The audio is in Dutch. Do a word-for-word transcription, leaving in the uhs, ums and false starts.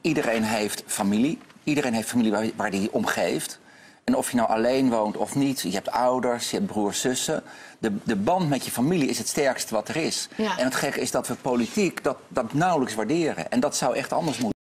iedereen heeft familie. Iedereen heeft familie waar, waar die om geeft. En of je nou alleen woont of niet, je hebt ouders, je hebt broers, zussen. De, de band met je familie is het sterkste wat er is. Ja. En het gekke is dat we politiek dat, dat nauwelijks waarderen. En dat zou echt anders moeten.